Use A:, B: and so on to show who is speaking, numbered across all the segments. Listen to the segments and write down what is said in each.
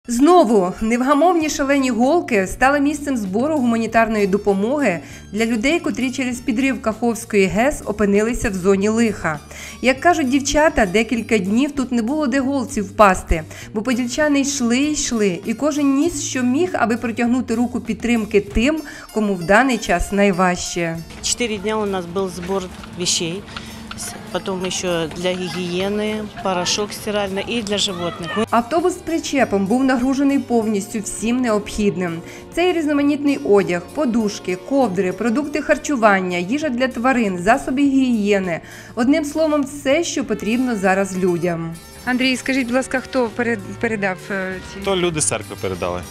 A: Знову невгамовні шалені голки стали місцем збору гуманітарної допомоги для людей, котрі через підрив Каховської ГЕС опинилися в зоні лиха. Як кажуть дівчата, декілька днів тут не було де голці впасти, бо подільчани йшли, і кожен ніс, що міг, аби протягнути руку підтримки тим, кому в даний час найважче.
B: 4 дня у нас был сбор вещей, потом еще для гигиены, порошок стиральный и для животных.
A: Автобус з причепом був нагружений повністю всім необхідним. Це і різноманітний одяг, подушки, ковдри, продукти харчування, їжа для тварин, засоби гігієни. Одним словом, все, що потрібно зараз людям.
C: Андрій, скажіть, будь ласка, хто передав ці?
D: То люди з церкви передали.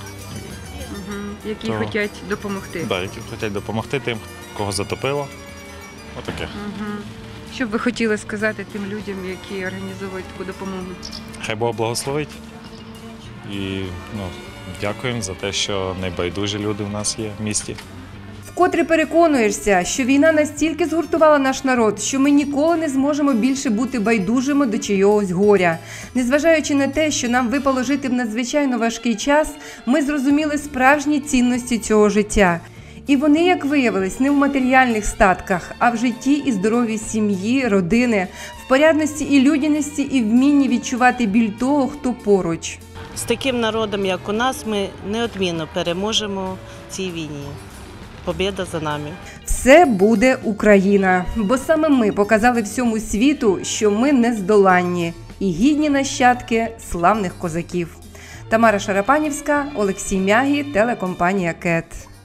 C: Які хочуть допомогти?
D: Так, які хочуть допомогти тим, кого затопило. Отаке.
C: Що б ви хотіли сказати тим людям, які організовують таку допомогу?
D: Хай Бог благословить. І дякуємо за те, що найбайдужі люди в нас є в місті.
A: Вкотре переконуєшся, що війна настільки згуртувала наш народ, що ми ніколи не зможемо більше бути байдужими до чийогось горя. Незважаючи на те, що нам випало жити в надзвичайно важкий час, ми зрозуміли справжні цінності цього життя. І вони, як виявилось, не в матеріальних статках, а в житті і здоров'ї сім'ї, родини, в порядності і людяності, і вмінні відчувати біль того, хто поруч.
B: З таким народом, як у нас, ми неодмінно переможемо в цій війні. Побєда за нами.
A: Все буде Україна, бо саме ми показали всьому світу, що ми нездоланні і гідні нащадки славних козаків. Тамара Шарапанівська, Олексій Мягі, телекомпанія КЕТ.